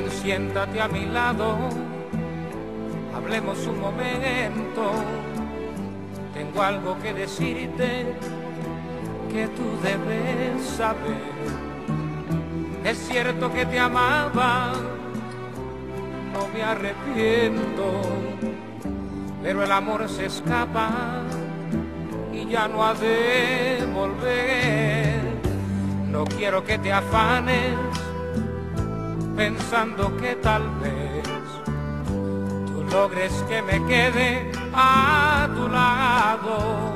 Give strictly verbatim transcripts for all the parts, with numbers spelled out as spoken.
Ven, siéntate a mi lado, hablemos un momento. Tengo algo que decirte que tú debes saber. Es cierto que te amaba, no me arrepiento, pero el amor se escapa y ya no ha de volver. No quiero que te afanes pensando que tal vez tú logres que me quede a tu lado.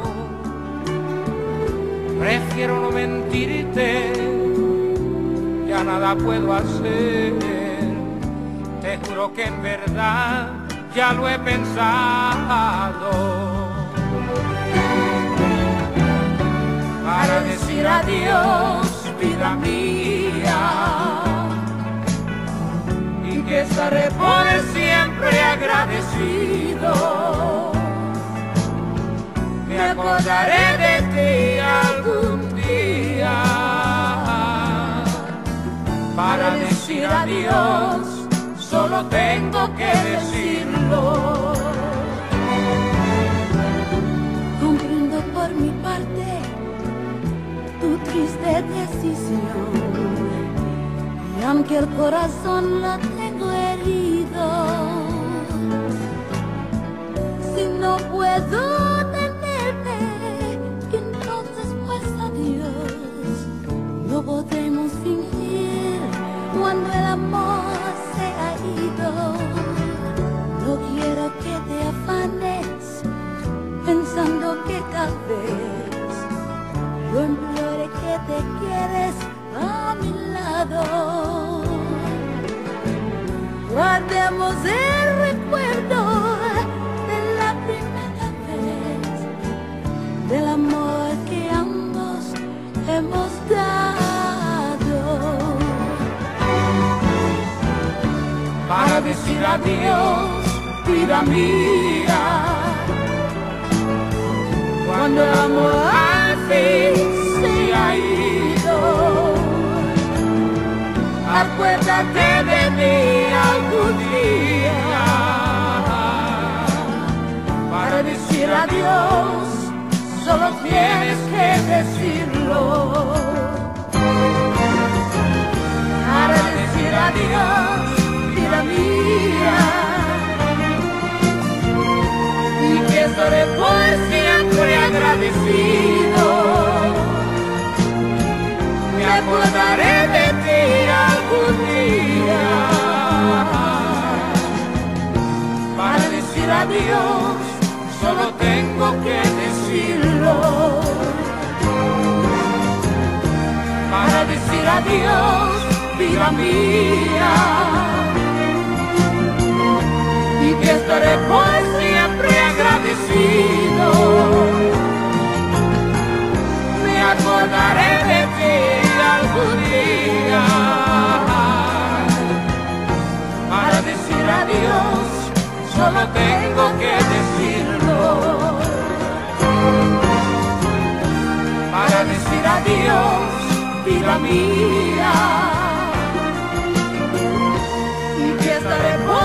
Prefiero no mentirte, ya nada puedo hacer. Te juro que en verdad ya lo he pensado. Para decir adiós, vida mía, y que estaré por siempre agradecido. Me acordaré de ti algún día. Para decir adiós, solo tengo que decirlo. Comprendo por mi parte tu triste decisión, y aunque el corazón lo tengo herido, si no puedo tenerte, entonces pues adiós. No podemos fingir cuando el amor se ha ido. No quiero que te afanes pensando que tal vez yo implore que te quedes a mi lado. Guardemos el recuerdo de la primera vez, del amor que ambos hemos dado. Para decir adiós, vida mía, cuando el amor al fin se ha ido, acuérdate de mí algún día. Para decir adiós, solo tienes que decirlo. Para decir adiós, vida mía, y que estaré por siempre agradecido. Me acordaré de ti algún día. Para decir adiós, solo tengo que decirlo. Para decir adiós, vida mía, y que estaré por siempre agradecido. Me acordaré de ti algún día. Para decir adiós, solo tengo que decirlo. Para decir adiós, vida mía, y que estaré por